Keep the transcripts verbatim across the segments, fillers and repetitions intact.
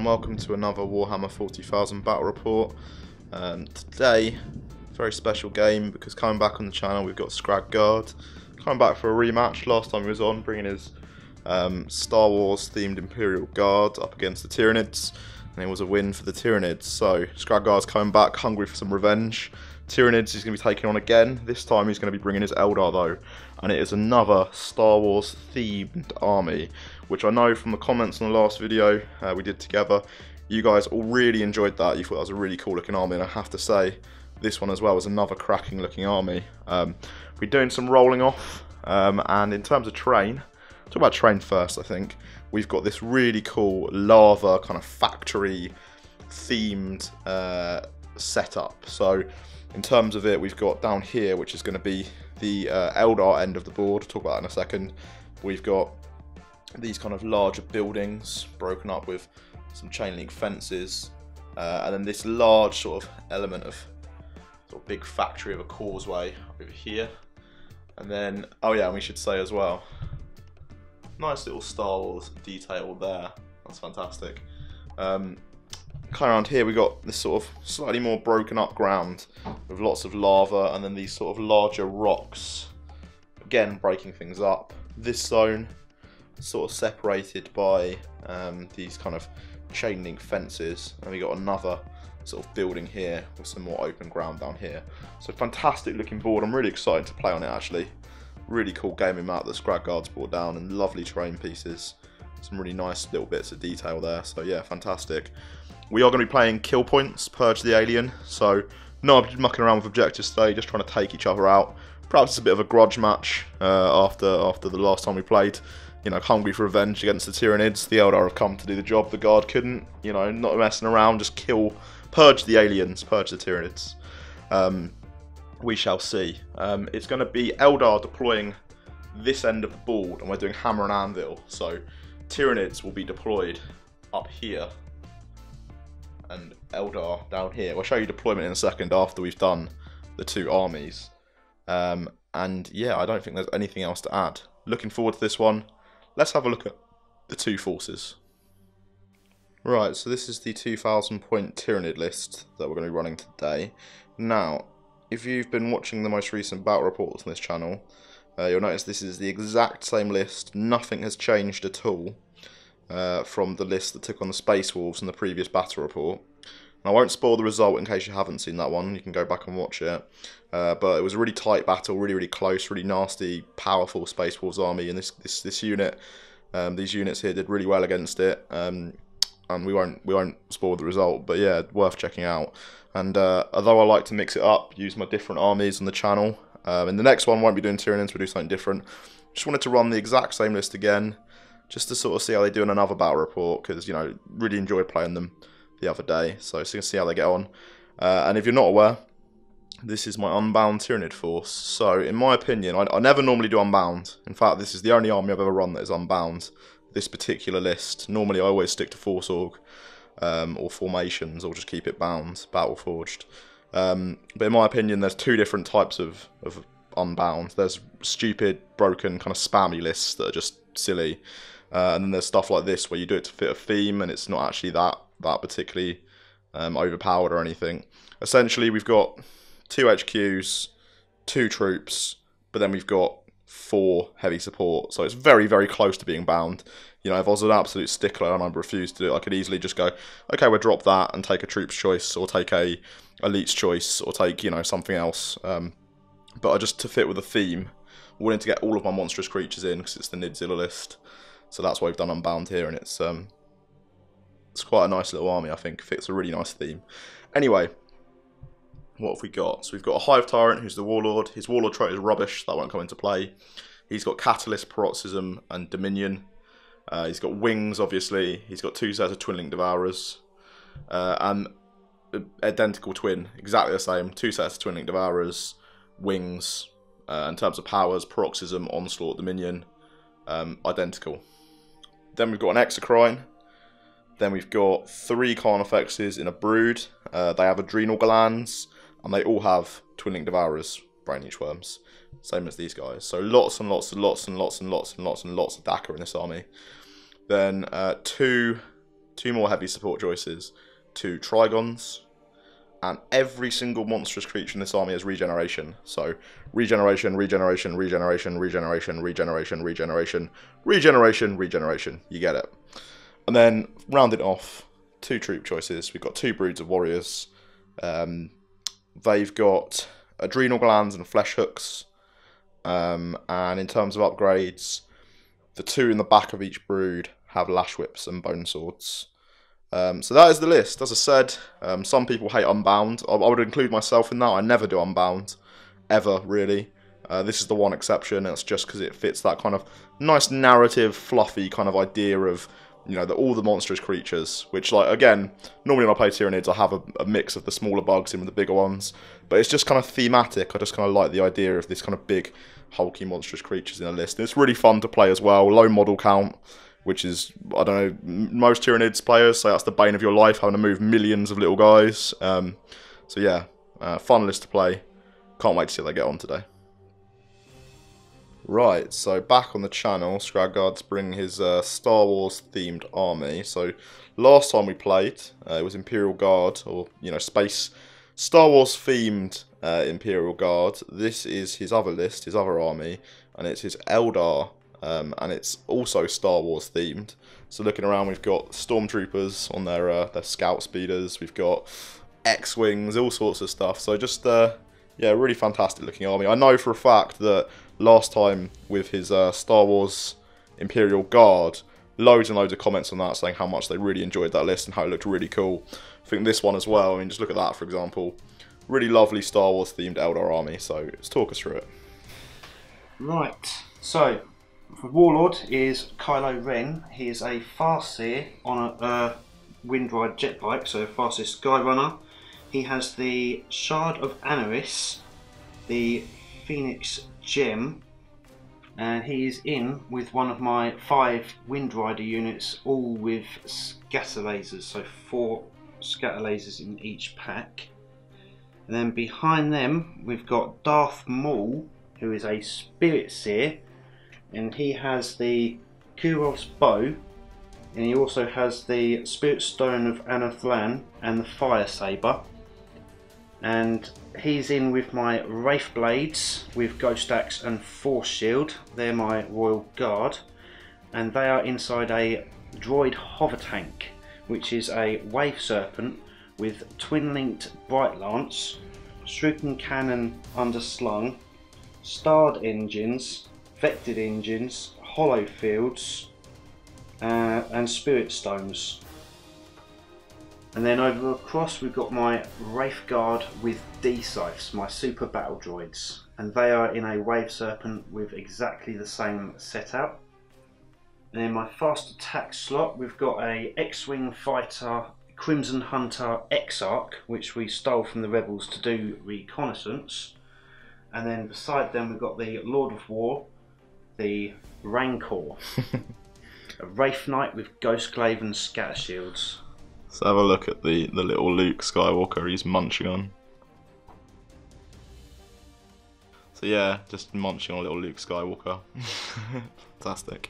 and welcome to another Warhammer forty thousand Battle Report. Um, today, very special game because coming back on the channel we've got Scrag Guard coming back for a rematch. Last time he was on, bringing his um, Star Wars themed Imperial Guard up against the Tyranids, and it was a win for the Tyranids. So Scrag Guard's coming back, hungry for some revenge. Tyranids he's going to be taking on again. This time he's going to be bringing his Eldar though, and it is another Star Wars themed army, which I know from the comments on the last video uh, we did together, you guys all really enjoyed that. You thought that was a really cool looking army, and I have to say this one as well was another cracking looking army. Um, we're doing some rolling off, um, and in terms of terrain, talk about terrain first. I think we've got this really cool lava kind of factory themed uh, setup. So in terms of it, we've got down here, which is going to be the uh, Eldar end of the board. I'll talk about that in a second. We've got these kind of larger buildings broken up with some chain link fences, uh, and then this large sort of element of sort of big factory of a causeway over here. And then, oh yeah, and we should say as well, nice little Star Wars detail there. That's fantastic. Um, kind of around here we got this sort of slightly more broken up ground with lots of lava, and then these sort of larger rocks, again breaking things up. This zone sort of separated by um, these kind of chain link fences, and we got another sort of building here with some more open ground down here. So fantastic looking board. I'm really excited to play on it actually. Really cool gaming map that Scrag Guard's brought down, and lovely terrain pieces. Some really nice little bits of detail there. So yeah, fantastic. We are going to be playing kill points, purge the alien. So no mucking around with objectives today, just trying to take each other out. Perhaps it's a bit of a grudge match uh, after after the last time we played. You know, hungry for revenge against the Tyranids. The Eldar have come to do the job. The Guard couldn't. You know, not messing around. Just kill, purge the aliens, purge the Tyranids. Um, we shall see. Um, it's going to be Eldar deploying this end of the board, and we're doing hammer and anvil. So Tyranids will be deployed up here, and Eldar down here. We'll show you deployment in a second after we've done the two armies. Um, and yeah, I don't think there's anything else to add. Looking forward to this one. Let's have a look at the two forces. Right, so this is the two thousand point Tyranid list that we're going to be running today. Now, if you've been watching the most recent battle reports on this channel, uh, you'll notice this is the exact same list. Nothing has changed at all uh, from the list that took on the Space Wolves in the previous battle report. And I won't spoil the result in case you haven't seen that one. You can go back and watch it. Uh, but it was a really tight battle, really, really close, really nasty, powerful Space Wolves army. And this this this unit, um, these units here did really well against it. Um, and we won't we won't spoil the result. But yeah, worth checking out. And uh, although I like to mix it up, use my different armies on the channel. Um, in the next one, won't be doing Tyranids, we'll do something different. Just wanted to run the exact same list again, just to sort of see how they do in another battle report, because you know, really enjoyed playing them the other day, so you can see how they get on. Uh, and if you're not aware, this is my Unbound Tyranid force. So in my opinion, I, I never normally do Unbound. In fact, this is the only army I've ever run that is Unbound, this particular list. Normally I always stick to Force Org um, or Formations, or just keep it bound, Battle Forged. Um, but in my opinion, there's two different types of, of Unbound. There's stupid, broken, kind of spammy lists that are just silly. Uh, and then there's stuff like this where you do it to fit a theme and it's not actually that that particularly um, overpowered or anything. Essentially, we've got two H Qs, two troops, but then we've got four heavy support. So it's very, very close to being bound. You know, if I was an absolute stickler and I refused to do it, I could easily just go, okay, we'll drop that and take a troops choice, or take a elite's choice, or take, you know, something else. Um, but I just, to fit with the theme, wanted to get all of my monstrous creatures in because it's the Nidzilla list. So that's why we've done Unbound here, and it's um, it's quite a nice little army, I think. Fits a really nice theme. Anyway, what have we got? So we've got a Hive Tyrant, who's the Warlord. His Warlord trait is rubbish, that won't come into play. He's got Catalyst, Paroxysm, and Dominion. Uh, he's got Wings, obviously. He's got two sets of Twin Link Devourers. Uh, and identical twin, exactly the same. Two sets of Twin Link Devourers, Wings. Uh, in terms of powers, Paroxysm, Onslaught, Dominion, um, identical. Then we've got an Exocrine. Then we've got three Carnifexes in a Brood. Uh, they have adrenal glands, and they all have Twin Link Devourers, Brain Leech Worms. Same as these guys. So lots and lots and lots and lots and lots and lots and lots of D A C A in this army. Then uh, two two more heavy support choices, two Trigons, and every single monstrous creature in this army has regeneration. So regeneration, regeneration, regeneration, regeneration, regeneration, regeneration, regeneration, regeneration. You get it. And then round it off, two troop choices. We've got two broods of warriors. Um, they've got adrenal glands and flesh hooks. Um, and in terms of upgrades, the two in the back of each brood have lash whips and bone swords. Um, so that is the list. As I said, um, some people hate Unbound. I, I would include myself in that. I never do Unbound, ever, really. Uh, this is the one exception, and it's just because it fits that kind of nice narrative, fluffy kind of idea of, you know, the, all the monstrous creatures, which, like, again, normally when I play Tyranids, I have a, a mix of the smaller bugs in with the bigger ones, but it's just kind of thematic. I just kind of like the idea of this kind of big, hulky, monstrous creatures in a list. And it's really fun to play as well. Low model count, which is, I don't know, most Tyranids players say that's the bane of your life, having to move millions of little guys. Um, so yeah, uh, fun list to play. Can't wait to see how they get on today. Right, so back on the channel, Scragguard's bringing his uh, Star Wars themed army. So last time we played, uh, it was Imperial Guard, or, you know, space, Star Wars themed uh, Imperial Guard. This is his other list, his other army, and it's his Eldar. Um, and it's also Star Wars themed. So looking around, we've got Stormtroopers on their uh, their scout speeders. We've got X-wings, all sorts of stuff. So just uh, yeah, really fantastic looking army. I know for a fact that last time with his uh, Star Wars Imperial Guard, loads and loads of comments on that saying how much they really enjoyed that list and how it looked really cool. I think this one as well. I mean, just look at that, for example. Really lovely Star Wars themed Eldar army. So let's talk us through it. Right. So. The Warlord is Kylo Ren. He is a Farseer on a uh, Windride jet bike, so Farseer Skyrunner. He has the Shard of Anaris, the Phoenix Gem, and he is in with one of my five Windrider units, all with scatter lasers, so four scatter lasers in each pack. And then behind them we've got Darth Maul, who is a Spirit Seer. And he has the Kurov's Bow, and he also has the Spirit Stone of Anathlan and the Fire Saber. And he's in with my Wraith Blades with Ghost Axe and Force Shield. They're my Royal Guard, and they are inside a Droid Hover Tank, which is a Wave Serpent with Twin Linked Bright Lance, Shuriken Cannon underslung, Starred Engines, Vectored Engines, Hollow Fields, uh, and Spirit Stones. And then over across we've got my Wraith Guard with D-Scythes, my Super Battle Droids, and they are in a Wave Serpent with exactly the same setup. And in my fast attack slot we've got a X-Wing Fighter Crimson Hunter Exarch, which we stole from the Rebels to do reconnaissance. And then beside them we've got the Lord of War, the Rancor, a Wraith Knight with Ghostglaive and Scatter Shields. Let's have a look at the, the little Luke Skywalker he's munching on. So yeah, just munching on little Luke Skywalker. Fantastic.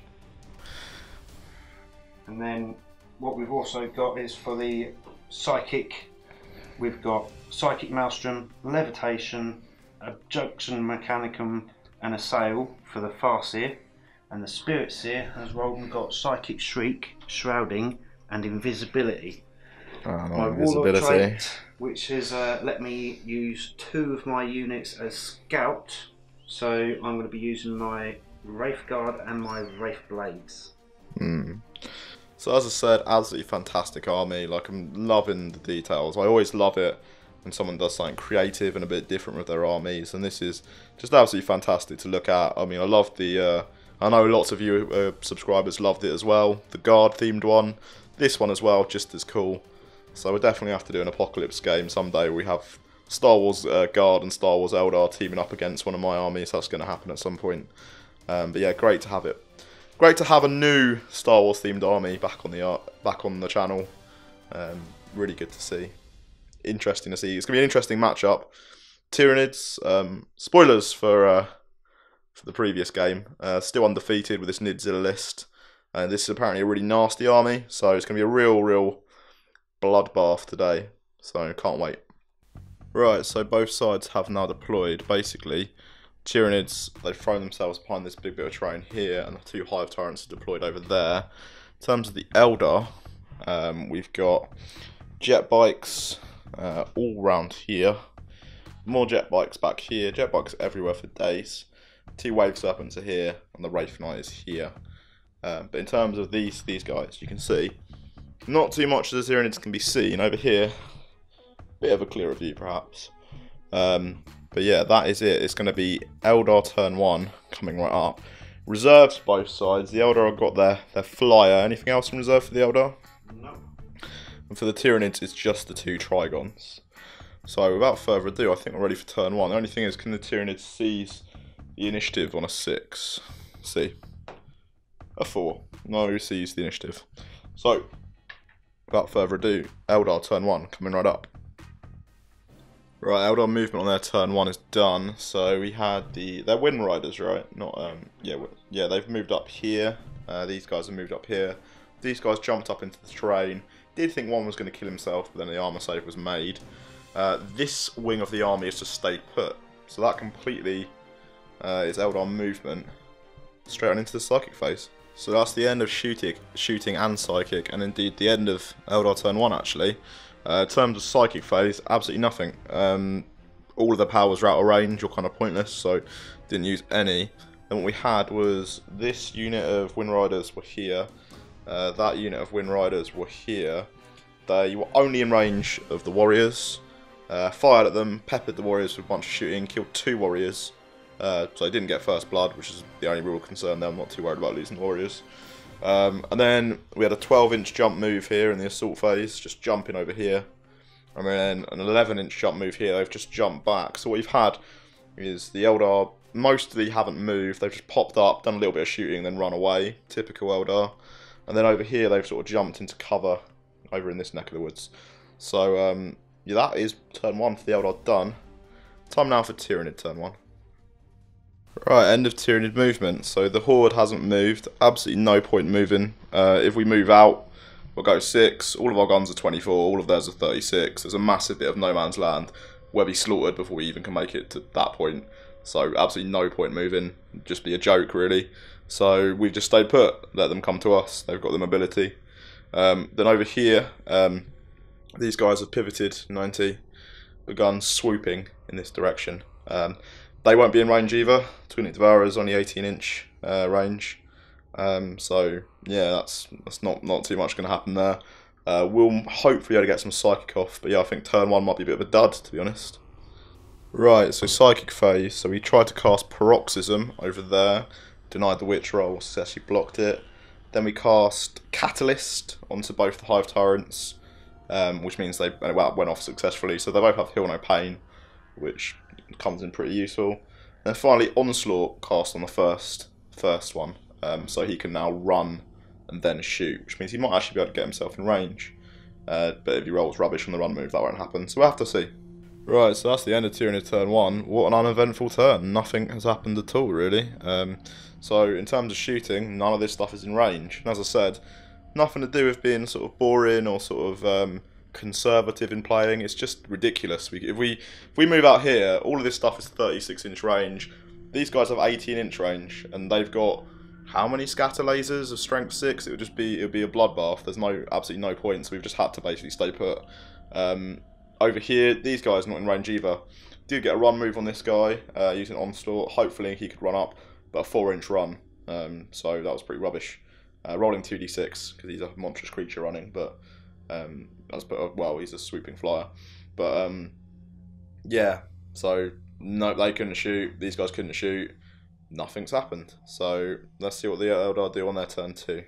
And then what we've also got is for the Psychic, we've got Psychic Maelstrom, Levitation, Abduction Mechanicum, and a Sail for the Farseer. And the Spirit Seer has rolled and got Psychic Shriek, Shrouding, and Invisibility. Oh, my Warlord trait, which has uh, let me use two of my units as Scout, so I'm going to be using my Wraith Guard and my Wraith Blades. Mm. So as I said, absolutely fantastic army. Like, I'm loving the details. I always love it when someone does something creative and a bit different with their armies, and this is just absolutely fantastic to look at. I mean, I love the, uh, I know lots of you uh, subscribers loved it as well, the Guard themed one, this one as well, just as cool. So we'll definitely have to do an Apocalypse game someday where we have Star Wars uh, Guard and Star Wars Eldar teaming up against one of my armies. That's going to happen at some point. Um, but yeah, great to have it. Great to have a new Star Wars themed army back on the uh, back on the channel. Um, really good to see. Interesting to see. It's going to be an interesting matchup. Tyranids, um, spoilers for uh, for the previous game, uh, still undefeated with this Nidzilla list. And this is apparently a really nasty army, so it's going to be a real, real bloodbath today. So can't wait. Right, so both sides have now deployed. Basically, Tyranids, they've thrown themselves behind this big bit of terrain here, and the two Hive Tyrants are deployed over there. In terms of the Eldar, um, we've got jet bikes uh, all round here. More jet bikes back here. Jet bikes everywhere for days. Two Wave Serpents are here, and the Wraith Knight is here. Um, but in terms of these these guys, you can see not too much of the Tyranids can be seen over here. Bit of a clearer view, perhaps. Um, but yeah, that is it. It's going to be Eldar turn one coming right up. Reserves both sides. The Eldar have got their their flyer. Anything else in reserve for the Eldar? No. And for the Tyranids, it's just the two Trigons. So without further ado, I think we're ready for turn one. The only thing is, can the Tyranids seize the initiative on a six? See, a four. No, seize the initiative. So without further ado, Eldar turn one coming right up. Right, Eldar movement on their turn one is done. So we had the they're Wind Riders, right? Not um yeah yeah they've moved up here. Uh, these guys have moved up here. These guys jumped up into the terrain. Did think one was going to kill himself, but then the armor save was made. Uh, this wing of the army is just stayed put, so that completely uh, is Eldar movement straight on into the psychic phase. So that's the end of shooting, shooting and psychic, and indeed the end of Eldar turn one actually. Uh, in terms of psychic phase, absolutely nothing. Um, all of the powers were out of range or kind of pointless, so didn't use any. Then what we had was this unit of Wind Riders were here, uh, that unit of Wind Riders were here. They were only in range of the warriors. Uh, fired at them, peppered the warriors with a bunch of shooting, killed two warriors. Uh, so they didn't get first blood, which is the only real concern there. I'm not too worried about losing the warriors. Um, and then we had a twelve inch jump move here in the assault phase, just jumping over here. And then an eleven inch jump move here, they've just jumped back. So what you've had is the Eldar mostly haven't moved, they've just popped up, done a little bit of shooting, then run away. Typical Eldar. And then over here they've sort of jumped into cover over in this neck of the woods. So um, yeah, that is turn one for the Eldar done. Time now for Tyranid turn one. Right, end of Tyranid movement. So the Horde hasn't moved. Absolutely no point moving. Uh, if we move out, we'll go six. All of our guns are twenty-four. All of theirs are thirty-six. There's a massive bit of no man's land. We'll be slaughtered before we even can make it to that point. So absolutely no point moving. Just be a joke, really. So we've just stayed put. Let them come to us. They've got the mobility. Um, then over here, um, these guys have pivoted ninety. Begun swooping in this direction. Um, They won't be in range either. Twin Devourer's only eighteen inch uh, range. Um, so, yeah, that's that's not, not too much going to happen there. Uh, we'll hopefully be able to get some Psychic off. But yeah, I think turn one might be a bit of a dud, to be honest. Right, so Psychic phase. So we tried to cast Paroxysm over there. Denied the Witch roll, successfully blocked it. Then we cast Catalyst onto both the Hive Tyrants. Um, which means they well, went off successfully. So they both have Heal No Pain, which comes in pretty useful. And finally, Onslaught cast on the first first one, um, so he can now run and then shoot, which means he might actually be able to get himself in range. Uh, but if he rolls rubbish on the run move, that won't happen. So we'll have to see. Right, so that's the end of Tyranid turn one. What an uneventful turn. Nothing has happened at all, really. Um, so in terms of shooting, none of this stuff is in range. And as I said, nothing to do with being sort of boring or sort of um, conservative in playing. It's just ridiculous. We, if we if we move out here, all of this stuff is thirty-six inch range. These guys have eighteen inch range, and they've got how many scatter lasers of strength six? It would just be it would be a bloodbath. There's no absolutely no point. So we've just had to basically stay put. Um, over here, these guys are not in range either. Do get a run move on this guy uh, using Onslaught. Hopefully he could run up, but a four inch run. Um, so that was pretty rubbish. Uh, rolling two d six because he's a monstrous creature running, but. Um, that's but well, he's a swooping flyer, but um, yeah. So no, they couldn't shoot. These guys couldn't shoot. Nothing's happened. So let's see what the Eldar do on their turn two.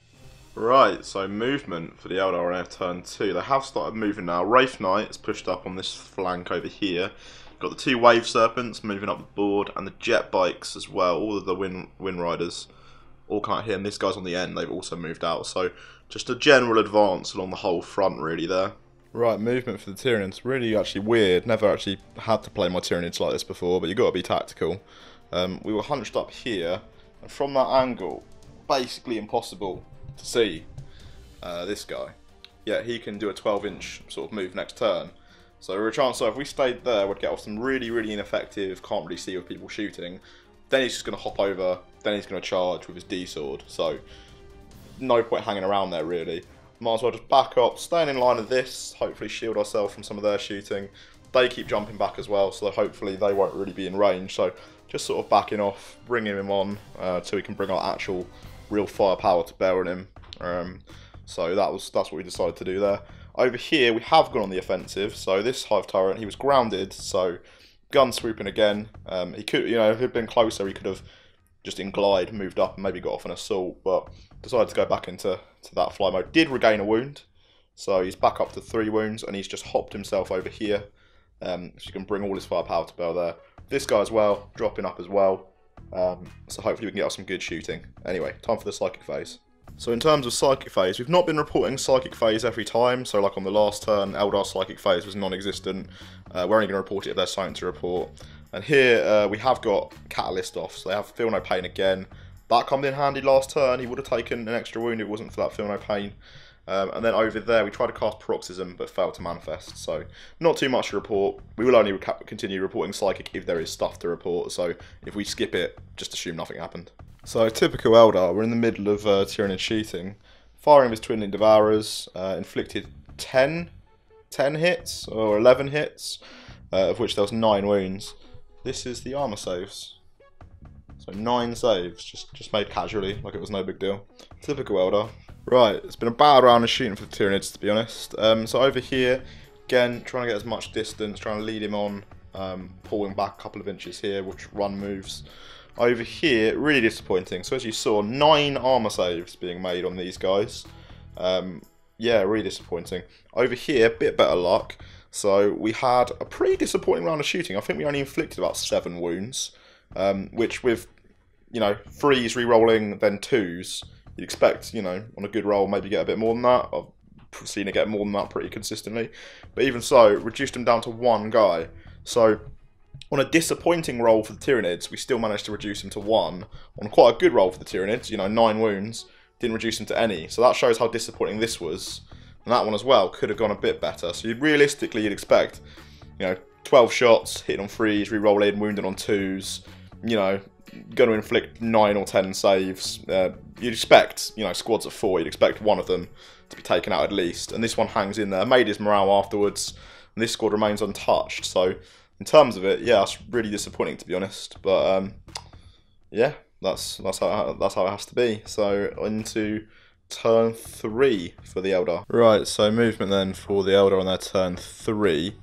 Right. So movement for the Eldar on their turn two. They have started moving now. Wraith Knight is pushed up on this flank over here. Got the two Wave Serpents moving up the board, and the Jet Bikes as well. All of the Wind Wind Riders all come out here, and this guy's on the end. They've also moved out. So. Just a general advance along the whole front, really, there. Right, movement for the Tyranids. Really, actually weird. Never actually had to play my Tyranids like this before, but you've got to be tactical. Um, we were hunched up here, and from that angle, basically impossible to see uh, this guy. Yeah, he can do a twelve inch sort of move next turn. So there a chance so if we stayed there, we'd get off some really, really ineffective, can't really see with people shooting. Then he's just going to hop over, then he's going to charge with his D-sword. So no point hanging around there really. Might as well just back up, staying in line of this, hopefully shield ourselves from some of their shooting. They keep jumping back as well, so hopefully they won't really be in range. So just sort of backing off, bringing him on uh, till we can bring our actual real firepower to bear on him. Um, so that was that's what we decided to do there. Over here, we have gone on the offensive. So this Hive Tyrant, he was grounded, so gun swooping again. Um, he could, you know, if he'd been closer, he could have just in glide moved up and maybe got off an assault, but decided to go back into to that fly mode. Did regain a wound, so he's back up to three wounds, and he's just hopped himself over here. Um, so you can bring all his firepower to bear there. This guy as well, dropping up as well. Um, so hopefully we can get us some good shooting. Anyway, time for the Psychic phase. So in terms of Psychic phase, we've not been reporting Psychic phase every time. So like on the last turn, Eldar Psychic phase was non-existent. Uh, we're only going to report it if there's something to report. And here uh, we have got Catalyst off, so they have Feel No Pain again. That come in handy last turn. He would have taken an extra wound if it wasn't for that Feel No Pain. Um, and then over there, we tried to cast Paroxysm, but failed to manifest. So, not too much to report. We will only continue reporting Psychic if there is stuff to report. So, if we skip it, just assume nothing happened. So, typical Eldar, we're in the middle of uh, Tyranid shooting. Firing with his Twinning Devourers, uh, inflicted ten, ten hits, or eleven hits, uh, of which there was nine wounds. This is the armor saves. So, nine saves, just, just made casually, like it was no big deal. Typical Eldar. Right, it's been a bad round of shooting for the Tyranids, to be honest. Um, so over here, again, trying to get as much distance, trying to lead him on, um, pulling back a couple of inches here, which run moves. Over here, really disappointing. So as you saw, nine armor saves being made on these guys. Um, yeah, really disappointing. Over here, bit better luck. So we had a pretty disappointing round of shooting. I think we only inflicted about seven wounds, um, which with, you know, threes re-rolling, then twos, you'd expect, you know, on a good roll, maybe get a bit more than that. I've seen it get more than that pretty consistently. But even so, reduced them down to one guy. So, on a disappointing roll for the Tyranids, we still managed to reduce him to one. On quite a good roll for the Tyranids, you know, nine wounds, didn't reduce him to any. So that shows how disappointing this was. And that one as well could have gone a bit better. So you'd, realistically, you'd expect, you know, twelve shots, hitting on threes, re-roll in, wounded on twos, you know, going to inflict nine or ten saves. Uh, you'd expect, you know, squads of four, you'd expect one of them to be taken out at least. And this one hangs in there, made his morale afterwards, and this squad remains untouched. So, in terms of it, yeah, that's really disappointing, to be honest. But, um, yeah, that's that's how, that's how it has to be. So, into turn three for the Eldar. Right, so movement then for the Eldar on their turn three.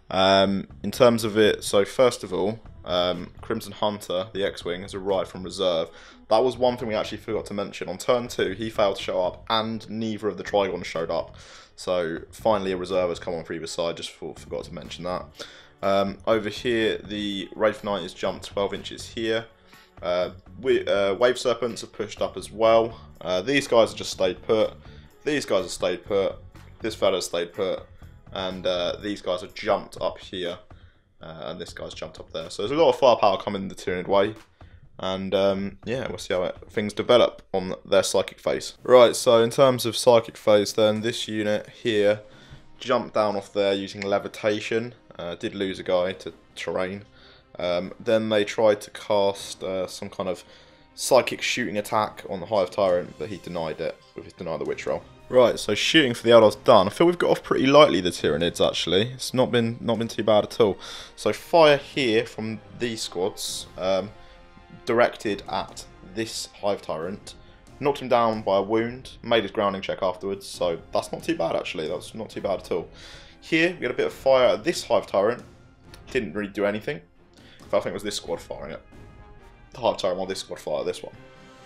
Um, in terms of it, so first of all, Um, Crimson Hunter, the X-Wing, has arrived from reserve. That was one thing we actually forgot to mention. On turn two, he failed to show up, and neither of the Trigons showed up. So finally a reserve has come on for either side, just for, forgot to mention that. Um, over here, the Wraith Knight has jumped twelve inches here. Uh, we, uh, Wave Serpents have pushed up as well. Uh, these guys have just stayed put. These guys have stayed put. This fella's stayed put. And uh, these guys have jumped up here. Uh, and this guy's jumped up there. So there's a lot of firepower coming the Tyranid way. And um, yeah, we'll see how it, things develop on their Psychic phase. Right, so in terms of Psychic phase then, this unit here jumped down off there using Levitation. Uh, did lose a guy to terrain. Um, then they tried to cast uh, some kind of Psychic shooting attack on the Hive Tyrant, but he denied it with his Deny the Witch roll. Right, so shooting for the Eldar's done. I feel we've got off pretty lightly, the Tyranids, actually. It's not been not been too bad at all. So fire here from these squads, um, directed at this Hive Tyrant. Knocked him down by a wound, made his grounding check afterwards, so that's not too bad, actually. That's not too bad at all. Here, we had a bit of fire at this Hive Tyrant. Didn't really do anything. In fact, I think it was this squad firing it. The Hive Tyrant, while this squad fired this one.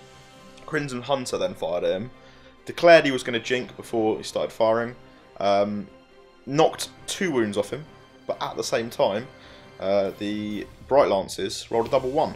Crimson Hunter then fired at him. Declared he was going to jink before he started firing. Um, knocked two wounds off him, but at the same time, uh, the Bright Lances rolled a double one.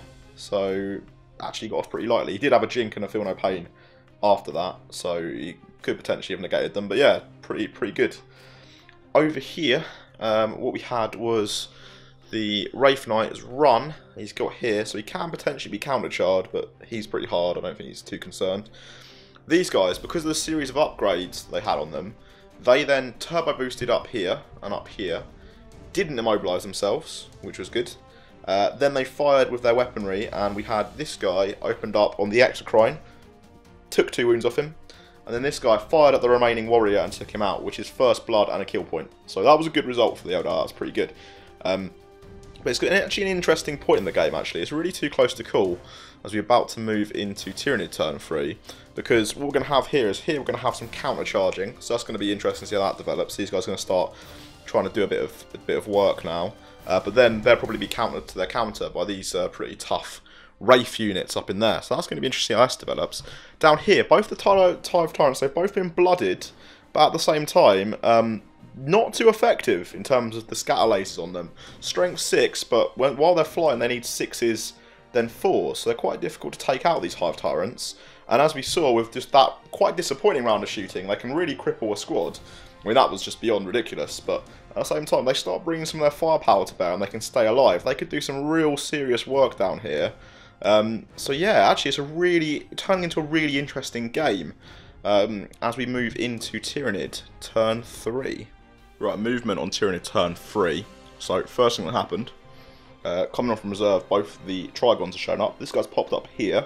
So, actually got off pretty lightly. He did have a jink and a Feel No Pain after that, so he could potentially have negated them. But yeah, pretty pretty good. Over here, um, what we had was The Wraith Knight has run. He's got here, so he can potentially be countercharged, but he's pretty hard. I don't think he's too concerned. These guys, because of the series of upgrades they had on them, they then turbo boosted up here and up here. Didn't immobilise themselves, which was good. Uh, then they fired with their weaponry, and we had this guy opened up on the Exocrine, took two wounds off him, and then this guy fired at the remaining warrior and took him out, which is first blood and a kill point. So that was a good result for the Eldar. That's pretty good. Um, but it's actually an interesting point in the game. Actually, it's really too close to call as we're about to move into Tyranid turn three, because what we're going to have here is here we're going to have some counter charging. So that's going to be interesting to see how that develops. These guys are going to start trying to do a bit of a bit of work now. Uh, but then they'll probably be countered to their counter by these uh, pretty tough Wraith units up in there. So that's going to be interesting how this develops. Down here, both the Tide of Tyrants, they've both been blooded, but at the same time, um, not too effective in terms of the scatter laces on them. Strength six, but when, while they're flying, they need sixes, then fours. So they're quite difficult to take out, these Hive Tyrants. And as we saw with just that quite disappointing round of shooting, they can really cripple a squad. I mean, that was just beyond ridiculous, but at the same time, they start bringing some of their firepower to bear and they can stay alive. They could do some real serious work down here. Um, so yeah, actually it's a really, turning into a really interesting game um, as we move into Tyranid turn three. Right, movement on Tyranid turn three. So first thing that happened, uh, coming off from reserve, both the Trigons are shown up. This guy's popped up here.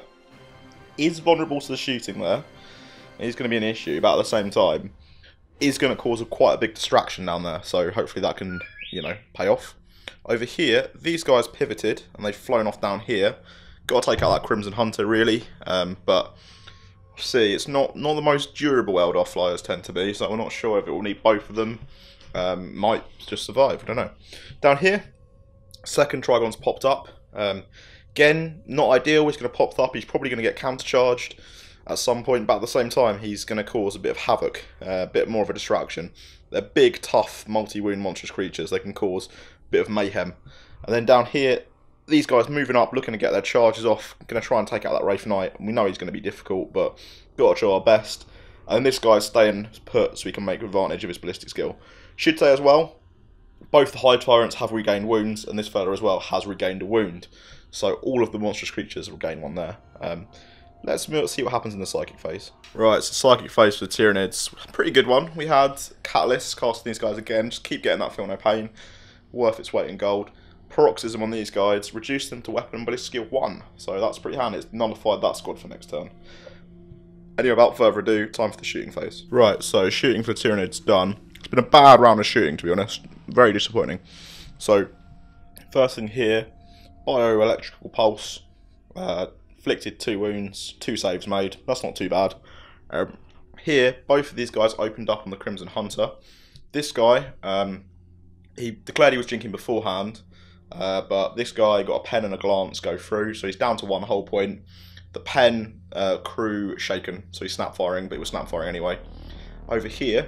Is vulnerable to the shooting there. It's going to be an issue, but at the same time, is going to cause a, quite a big distraction down there, so hopefully that can, you know, pay off. Over here, these guys pivoted, and they've flown off down here. Got to take out that Crimson Hunter, really, um, but see, it's not, not the most durable Eldar flyers tend to be, so we're not sure if it will need both of them. Um, might just survive, I don't know. Down here, second Trigon's popped up. Um, again, not ideal, he's going to pop up, he's probably going to get countercharged at some point, but at the same time he's going to cause a bit of havoc, uh, a bit more of a distraction. They're big, tough, multi-wound monstrous creatures. They can cause a bit of mayhem. And then down here, these guys moving up, looking to get their charges off, going to try and take out that Wraith Knight. We know he's going to be difficult, but got to show our best. And this guy's staying put so we can make advantage of his ballistic skill. Should say as well, both the Hive Tyrants have regained wounds, and this fella as well has regained a wound. So all of the monstrous creatures will gain one there. Um, Let's see what happens in the Psychic phase. Right, so Psychic phase for the Tyranids. Pretty good one. We had Catalyst casting these guys again. Just keep getting that Feel No Pain. Worth its weight in gold. Paroxysm on these guys. Reduce them to weapon and ballistic skill one. So that's pretty handy. It's nullified that squad for next turn. Anyway, without further ado, time for the shooting phase. Right, so shooting for the Tyranids done. It's been a bad round of shooting, to be honest. Very disappointing. So, first thing here, Bioelectrical Pulse. Uh... Inflicted two wounds, two saves made. That's not too bad. Um, here, both of these guys opened up on the Crimson Hunter. This guy, um, he declared he was drinking beforehand, uh, but this guy got a pen and a glance go through, so he's down to one whole point. The pen uh, crew shaken, so he's snap firing, but he was snap firing anyway. Over here,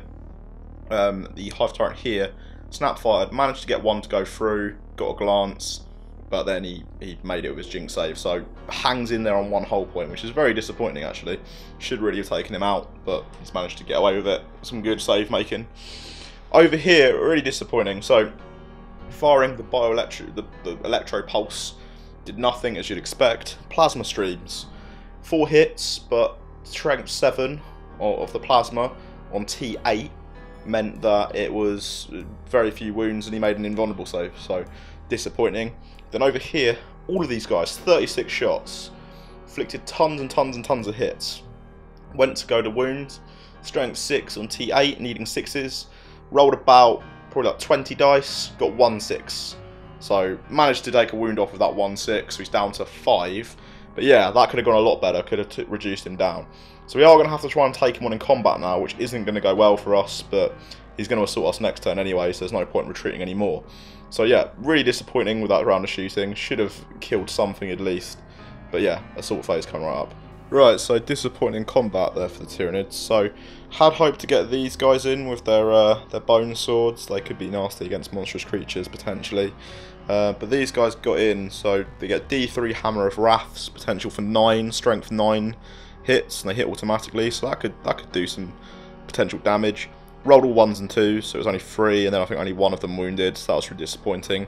um, the Hive Tyrant here, snap fired, managed to get one to go through, got a glance, but then he, he made it with his Jinx save, so hangs in there on one whole point, which is very disappointing actually. Should really have taken him out, but he's managed to get away with it. Some good save making. Over here, really disappointing. So, firing the bioelectric, the, the electro pulse did nothing as you'd expect. Plasma streams, four hits, but strength seven of the plasma on T eight meant that it was very few wounds, and he made an invulnerable save. So disappointing. Then over here, all of these guys, thirty-six shots, inflicted tons and tons and tons of hits. Went to go to wound, strength six on T eight, needing sixes. Rolled about probably like twenty dice, got one six. So managed to take a wound off with that one six, so he's down to five. But yeah, that could have gone a lot better, could have t reduced him down. So we are going to have to try and take him on in combat now, which isn't going to go well for us, but he's going to assault us next turn anyway, so there's no point retreating anymore. So yeah, really disappointing with that round of shooting. Should have killed something at least. But yeah, assault phase coming right up. Right, so disappointing combat there for the Tyranids. So had hoped to get these guys in with their uh, their bone swords. They could be nasty against monstrous creatures potentially. Uh, but these guys got in, so they get D three Hammer of Wraths, potential for nine, strength nine hits, and they hit automatically. So that could that could do some potential damage. Rolled all ones and twos, so it was only three, and then I think only one of them wounded, so that was really disappointing.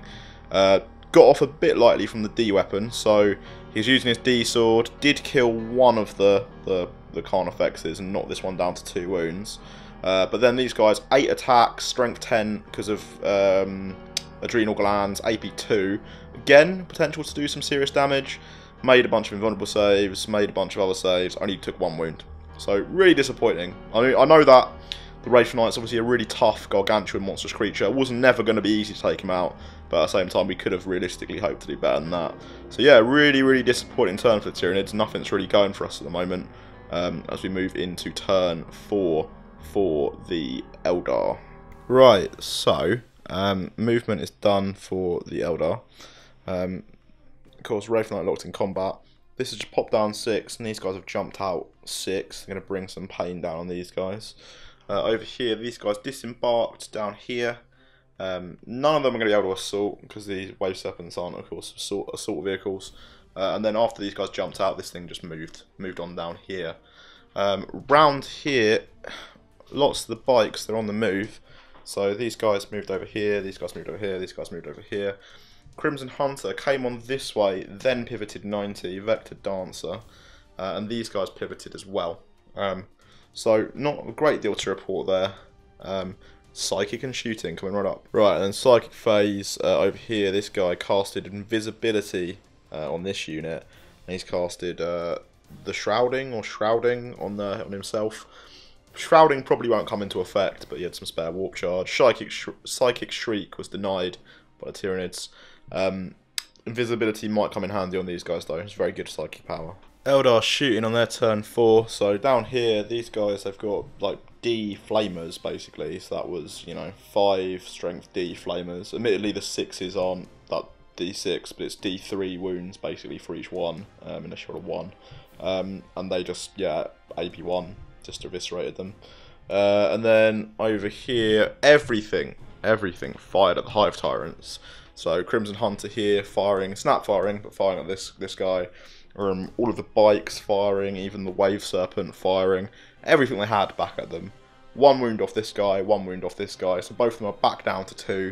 Uh, got off a bit lightly from the D weapon, so he's using his D sword. Did kill one of the the, the Carnifexes and knock this one down to two wounds. Uh, but then these guys, eight attacks, strength ten because of um, adrenal glands, A P two. Again, potential to do some serious damage. Made a bunch of invulnerable saves, made a bunch of other saves, only took one wound. So really disappointing. I mean, I know that the Wraith Knight's obviously a really tough gargantuan monstrous creature. It was never going to be easy to take him out, but at the same time we could have realistically hoped to do better than that. So yeah, really, really disappointing turn for the Tyranids. Nothing's really going for us at the moment um, as we move into turn four for the Eldar. Right, so um, movement is done for the Eldar. Um, of course, Wraith Knight locked in combat. This has just popped down six, and these guys have jumped out six. They're going to bring some pain down on these guys. Uh, over here, these guys disembarked down here. Um, none of them are going to be able to assault because these Wave Serpents aren't, of course, assault, assault vehicles. Uh, and then after these guys jumped out, this thing just moved, moved on down here. Um, round here, lots of the bikes, they're on the move. So these guys moved over here, these guys moved over here, these guys moved over here. Crimson Hunter came on this way, then pivoted ninety, Vector Dancer, uh, and these guys pivoted as well. Um, so not a great deal to report there. Um, Psychic and shooting coming right up. Right, and then Psychic phase uh, over here, this guy casted Invisibility uh, on this unit, and he's casted uh, the Shrouding or Shrouding on, the, on himself. Shrouding probably won't come into effect, but he had some spare warp charge. Psychic, sh Psychic Shriek was denied by the Tyranids. Um, invisibility might come in handy on these guys though, it's very good psychic power. Eldar shooting on their turn four, so down here these guys have got like D flamers basically, so that was, you know, five strength D flamers. Admittedly the sixes aren't that D six, but it's D three wounds basically for each one, um, unless you're a one. Um, and they just, yeah, A P one, just eviscerated them. Uh, and then over here, everything, everything fired at the Hive Tyrants. So Crimson Hunter here firing, snap firing, but firing at this this guy. Um, all of the bikes firing, even the Wave Serpent firing. Everything they had back at them. One wound off this guy, one wound off this guy. So both of them are back down to two.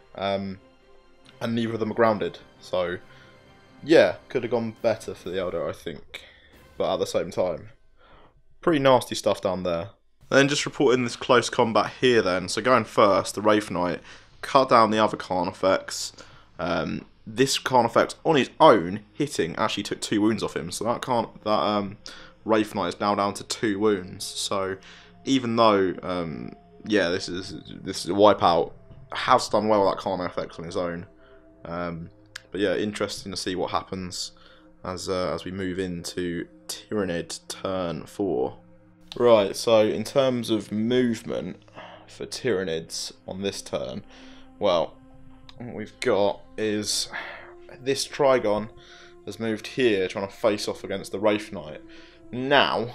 Um, and neither of them are grounded. So yeah, could have gone better for the Eldar, I think. But at the same time, pretty nasty stuff down there. Then just reporting this close combat here then. So going first, the Wraith Knight cut down the other Carnifex. Um, this Carnifex on his own hitting actually took two wounds off him. So that can't that um, Wraith Knight is now down to two wounds. So even though um, yeah, this is this is a wipeout, has done well with that Carnifex on his own. Um, but yeah, interesting to see what happens as uh, as we move into Tyranid turn four. Right, so in terms of movement for Tyranids on this turn, well, what we've got is this Trigon has moved here trying to face off against the Wraith Knight. Now,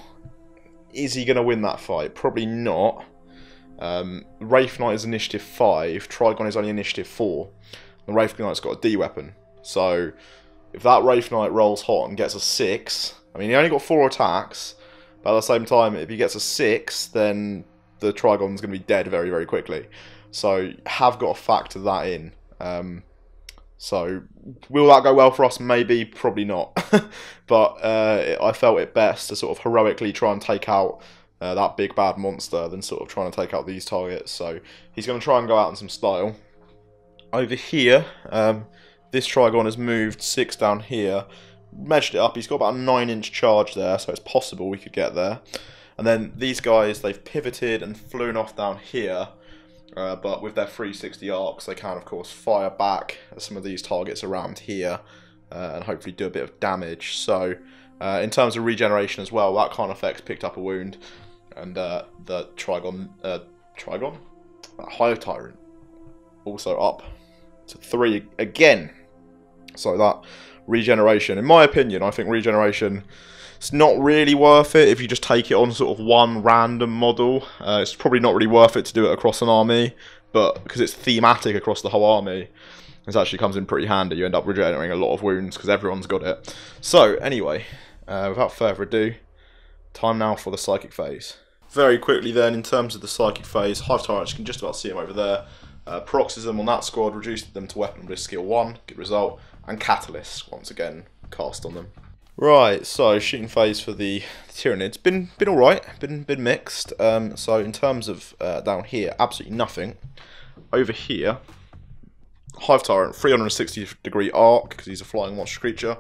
is he going to win that fight? Probably not. Um, Wraith Knight is initiative five, Trigon is only initiative four. The Wraith Knight's got a D weapon, so if that Wraith Knight rolls hot and gets a six, I mean he only got four attacks, but at the same time if he gets a six then the Trigon's going to be dead very very quickly. So have got to factor that in. Um, so will that go well for us? Maybe, probably not. But uh, I felt it best to sort of heroically try and take out uh, that big bad monster than sort of trying to take out these targets. So he's going to try and go out in some style. Over here, um, this Trigon has moved six down here, measured it up. He's got about a nine inch charge there, so it's possible we could get there. And then these guys, they've pivoted and flown off down here. Uh, but with their three sixty arcs, they can, of course, fire back at some of these targets around here uh, and hopefully do a bit of damage. So, uh, in terms of regeneration as well, that Carnifex picked up a wound, and uh, the Trigon, uh, Trigon, that Hive Tyrant, also up to three again. So that regeneration, in my opinion, I think regeneration, it's not really worth it if you just take it on sort of one random model. Uh, it's probably not really worth it to do it across an army, but because it's thematic across the whole army, it actually comes in pretty handy. You end up regenerating a lot of wounds because everyone's got it. So anyway, uh, without further ado, time now for the Psychic phase. Very quickly then, in terms of the Psychic phase, Hive Tyrants, you can just about see them over there. Uh, Paroxysm on that squad reduced them to Weapon Bliss skill one, good result, and Catalyst once again cast on them. Right, so shooting phase for the Tyranids, been been all right, been been mixed. Um, so in terms of uh, down here, absolutely nothing. Over here, Hive Tyrant, three hundred sixty degree arc because he's a flying monster creature,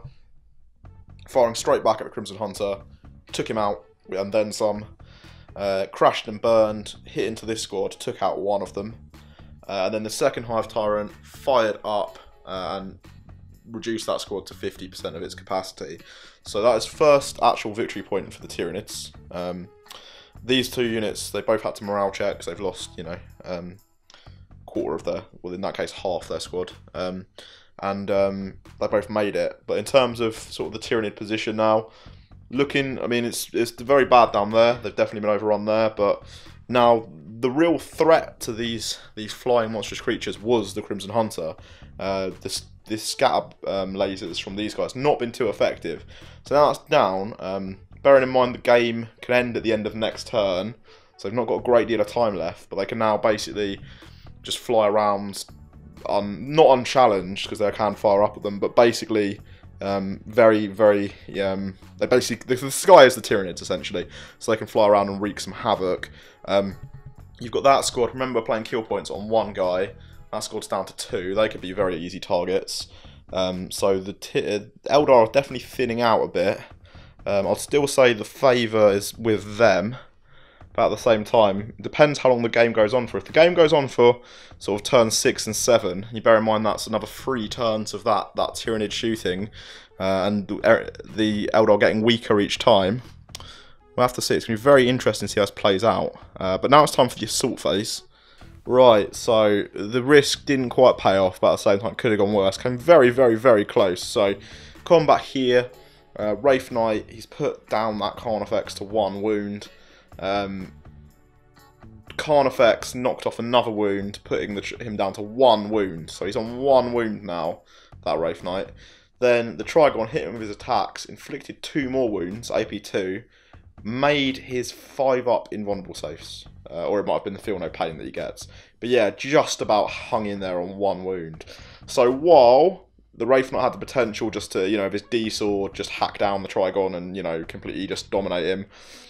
firing straight back at the Crimson Hunter, took him out and then some. Uh, crashed and burned, hit into this squad, took out one of them. Uh, and then the second Hive Tyrant fired up uh, and reduced that squad to fifty percent of its capacity. So that is first actual victory point for the Tyranids. Um, these two units, they both had to morale check because they've lost, you know, um, quarter of their, well in that case half their squad. Um, and um, they both made it. But in terms of sort of the Tyranid position now, looking, I mean, it's it's very bad down there. They've definitely been overrun there, but now the real threat to these these flying monstrous creatures was the Crimson Hunter. Uh, this this scatter um, lasers from these guys not been too effective. So now that's down. Um, bearing in mind the game can end at the end of next turn, so they've not got a great deal of time left. But they can now basically just fly around, um, not unchallenged because they can fire up at them, but basically. Um, very, very, um, they basically, the, the sky is the Tyranids essentially, so they can fly around and wreak some havoc. Um, you've got that squad, remember playing kill points on one guy, that squad's down to two, they could be very easy targets. Um, so the t Eldar are definitely thinning out a bit. Um, I'll still say the favour is with them, but at the same time, it depends how long the game goes on for. If the game goes on for sort of turns six and seven, you bear in mind that's another three turns of that that Tyranid shooting, uh, and the Eldar getting weaker each time. We'll have to see. It's going to be very interesting to see how this plays out. Uh, but now it's time for the assault phase. Right, so the risk didn't quite pay off, but at the same time, it could have gone worse. Came very, very, very close. So combat here, uh, Wraith Knight, he's put down that Carnifex to one wound. Um, Carnifex knocked off another wound, putting the, him down to one wound. So he's on one wound now, that Wraith Knight. Then the Trigon hit him with his attacks, inflicted two more wounds, A P two, made his five up invulnerable safes. Uh, or it might have been the feel no pain that he gets. But yeah, just about hung in there on one wound. So while the Wraith Knight had the potential just to, you know, with his D-Sword, just hack down the Trigon and, you know, completely just dominate him.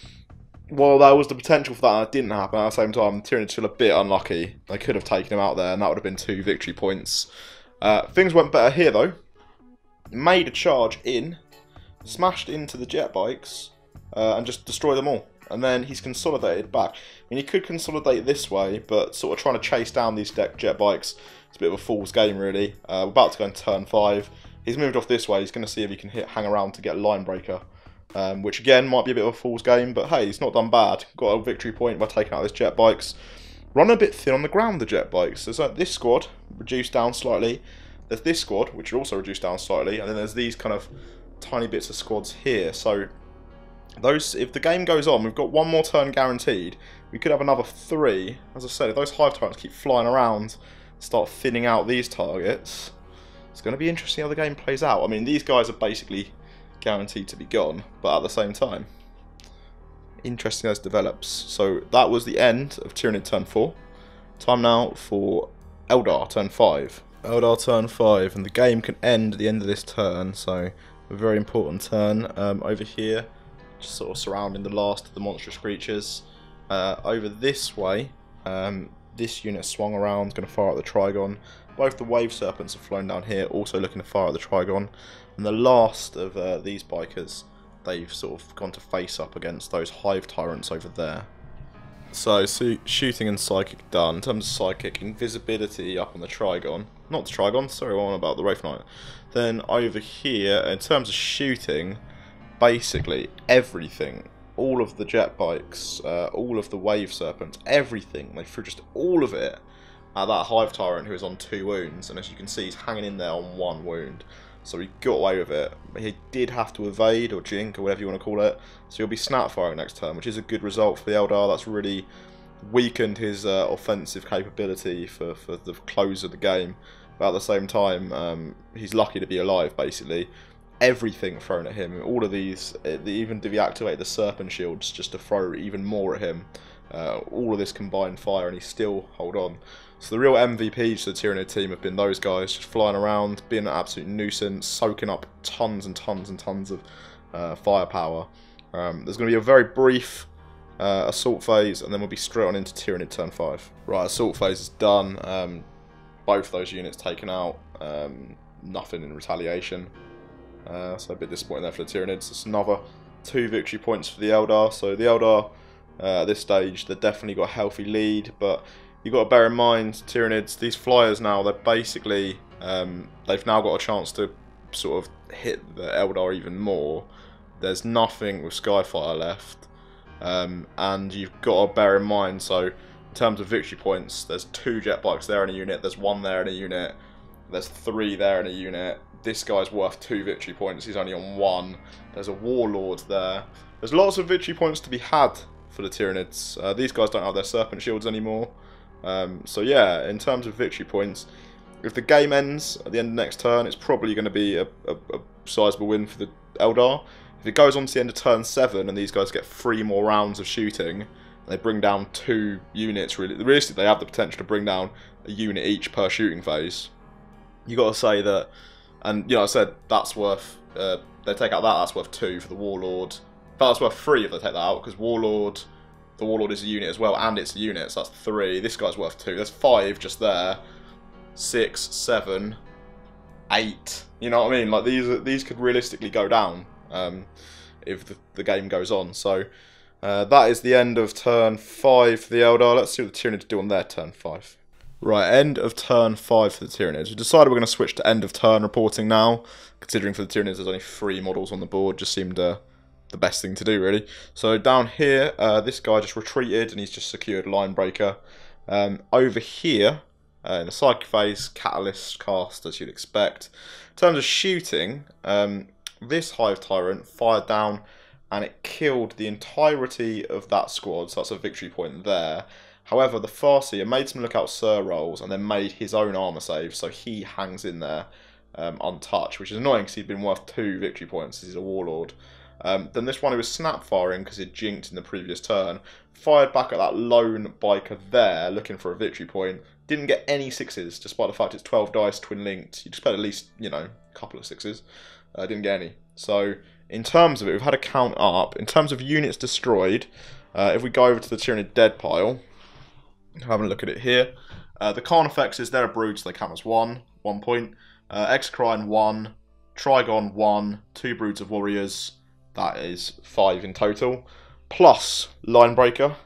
Well, there was the potential for that, and it didn't happen. At the same time, Tyranids feel a bit unlucky. They could have taken him out there, and that would have been two victory points. Uh, things went better here, though. Made a charge in, smashed into the jet bikes, uh, and just destroyed them all. And then he's consolidated back. I mean, he could consolidate this way, but sort of trying to chase down these jet bikes, it's a bit of a fool's game, really. Uh, we're about to go into turn five. He's moved off this way. He's going to see if he can hit, hang around to get a line breaker. Um, which again might be a bit of a fool's game, but hey, he's not done bad. Got a victory point by taking out his jet bikes. Run a bit thin on the ground, the jet bikes. There's uh, this squad, reduced down slightly. There's this squad, which are also reduced down slightly. And then there's these kind of tiny bits of squads here. So those, if the game goes on, we've got one more turn guaranteed. We could have another three. As I said, if those Hive Tyrants keep flying around, start thinning out these targets, it's going to be interesting how the game plays out. I mean, these guys are basically guaranteed to be gone, but at the same time, interesting as develops. So that was the end of Tyranid turn four. Time now for Eldar turn five. Eldar turn five, and the game can end at the end of this turn, so a very important turn. Um, over here, just sort of surrounding the last of the monstrous creatures. Uh, over this way, um, this unit swung around, going to fire at the Trigon. Both the Wave Serpents have flown down here, also looking to fire at the Trigon. And the last of uh, these bikers, they've sort of gone to face up against those Hive Tyrants over there. So, so shooting and Psychic done. In terms of Psychic, invisibility up on the Trigon. Not the Trigon, sorry, I'm on about the Wraith Knight. Then over here, in terms of shooting, basically everything. All of the jet bikes, uh, all of the Wave Serpents, everything. They threw just all of it at that Hive Tyrant who is on two wounds. And as you can see, he's hanging in there on one wound. So he got away with it. He did have to evade, or jink, or whatever you want to call it. So he'll be snap firing next turn, which is a good result for the Eldar. That's really weakened his uh, offensive capability for, for the close of the game. But at the same time, um, he's lucky to be alive, basically. Everything thrown at him. All of these, they even deactivate the Serpent Shields just to throw even more at him. Uh, all of this combined fire, and he still hold on. So the real M V Ps to the Tyranid team have been those guys just flying around, being an absolute nuisance, soaking up tons and tons and tons of uh, firepower. Um, there's going to be a very brief uh, assault phase, and then we'll be straight on into Tyranid turn five. Right, assault phase is done. Um, both those units taken out. Um, nothing in retaliation. Uh, so a bit disappointing there for the Tyranids. It's another two victory points for the Eldar. So the Eldar, uh, at this stage, they've definitely got a healthy lead, but you've got to bear in mind, Tyranids, these flyers now, they're basically, um, they've now got a chance to sort of hit the Eldar even more. There's nothing with Skyfire left, um, and you've got to bear in mind, so in terms of victory points, there's two jet bikes there in a unit, there's one there in a unit, there's three there in a unit. This guy's worth two victory points, he's only on one. There's a Warlord there. There's lots of victory points to be had for the Tyranids. Uh, these guys don't have their Serpent Shields anymore. Um, so yeah, in terms of victory points, if the game ends at the end of next turn, it's probably going to be a, a, a sizable win for the Eldar. If it goes on to the end of turn seven and these guys get three more rounds of shooting, and they bring down two units, really, realistically they have the potential to bring down a unit each per shooting phase. You got to say that, and you know, I said that's worth, uh, they take out that, that's worth two for the Warlord. That's worth three if they take that out, because Warlord, the Warlord is a unit as well, and it's a unit, so that's three. This guy's worth two. There's five just there. Six, seven, eight. You know what I mean? Like these, these could realistically go down um, if the, the game goes on. So uh, that is the end of turn five for the Eldar. Let's see what the Tyranids do on their turn five. Right, end of turn five for the Tyranids. We decided we're going to switch to end of turn reporting now, considering for the Tyranids there's only three models on the board. Just seemed uh, the best thing to do, really. So down here, uh, this guy just retreated and he's just secured Line Breaker. Um, over here, uh, in the Psychic phase, Catalyst cast, as you'd expect. In terms of shooting, um, this Hive Tyrant fired down and it killed the entirety of that squad, so that's a victory point there. However, the Farseer made some Lookout Sir rolls and then made his own armor save, so he hangs in there um, untouched, which is annoying because he'd been worth two victory points as he's a Warlord. Um, then this one who was snap firing because he'd jinked in the previous turn, fired back at that lone biker there looking for a victory point, didn't get any sixes despite the fact it's twelve dice, twin linked, you just played at least, you know, a couple of sixes, uh, didn't get any. So in terms of it, we've had a count up. In terms of units destroyed, uh, if we go over to the Tyranid dead pile, having a look at it here, uh, the Carnifexes, they're a brood, so they count as one, one point, uh, Exocrine one, Trigon one, two broods of warriors, that is five in total, plus Linebreaker,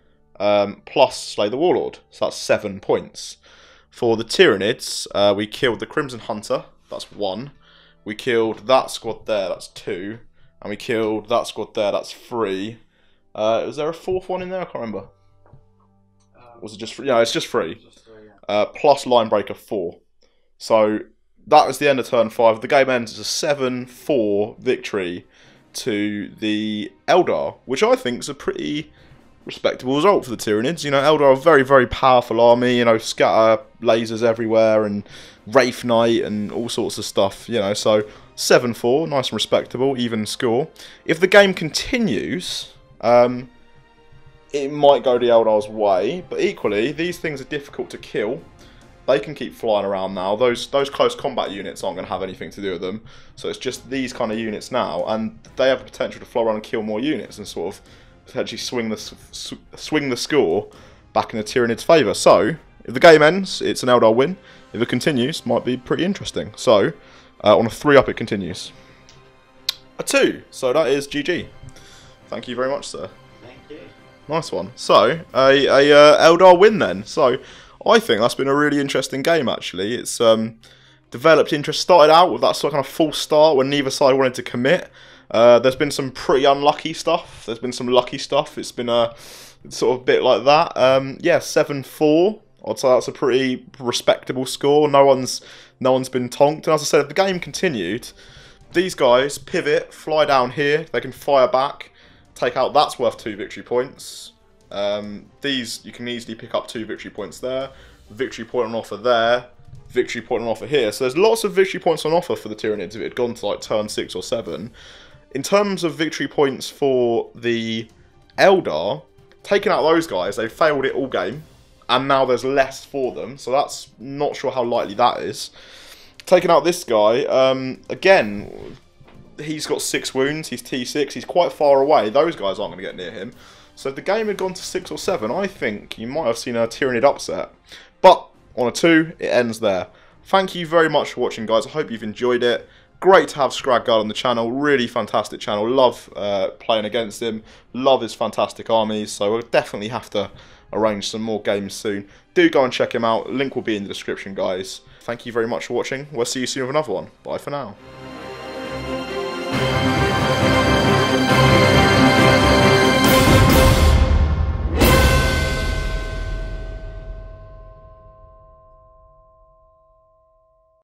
um, plus Slay the Warlord, so that's seven points. For the Tyranids, uh, we killed the Crimson Hunter, that's one, we killed that squad there, that's two, and we killed that squad there, that's three. Uh, was there a fourth one in there? I can't remember. Um, was it just three? Yeah, it's just three. Just three yeah. uh, plus Linebreaker four. So that was the end of turn five. The game ends as a seven four victory to the Eldar, which I think is a pretty respectable result for the Tyranids. You know, Eldar are a very, very powerful army, you know, scatter lasers everywhere and Wraith Knight and all sorts of stuff, you know, so seven four, nice and respectable, even score. If the game continues, um, it might go the Eldar's way, but equally, these things are difficult to kill. They can keep flying around now. Those those close combat units aren't going to have anything to do with them. So it's just these kind of units now, and they have the potential to fly around and kill more units and sort of potentially swing the swing the score back in the Tyranids' favour. So if the game ends, it's an Eldar win. If it continues, might be pretty interesting. So uh, on a three up, it continues. A two. So that is G G. Thank you very much, sir. Thank you. Nice one. So a a uh, Eldar win then. So I think that's been a really interesting game, actually. It's um, developed interest. Started out with that sort of kind of false start when neither side wanted to commit. Uh, there's been some pretty unlucky stuff. There's been some lucky stuff. It's been a sort of bit like that. Um, yeah, seven four. I'd say that's a pretty respectable score. No one's no one's been tonked. And as I said, if the game continued, these guys pivot, fly down here. They can fire back, take out. That's worth two victory points. Um, these, you can easily pick up two victory points there, victory point on offer there, victory point on offer here. So there's lots of victory points on offer for the Tyranids if it had gone to like turn six or seven. In terms of victory points for the Eldar, taking out those guys, they failed it all game, and now there's less for them, so that's not sure how likely that is. Taking out this guy, um, again, he's got six wounds, he's T six, he's quite far away, those guys aren't going to get near him. So if the game had gone to six or seven, I think you might have seen a Tyranid upset. But on a two, it ends there. Thank you very much for watching, guys. I hope you've enjoyed it. Great to have Scragguard on the channel. Really fantastic channel. Love uh, playing against him. Love his fantastic armies. So we'll definitely have to arrange some more games soon. Do go and check him out. Link will be in the description, guys. Thank you very much for watching. We'll see you soon with another one. Bye for now.